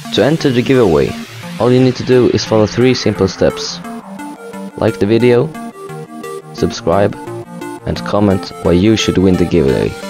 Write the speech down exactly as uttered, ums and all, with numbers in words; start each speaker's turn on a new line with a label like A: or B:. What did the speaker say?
A: To enter the giveaway, all you need to do is follow three simple steps. Like the video, subscribe, and comment why you should win the giveaway.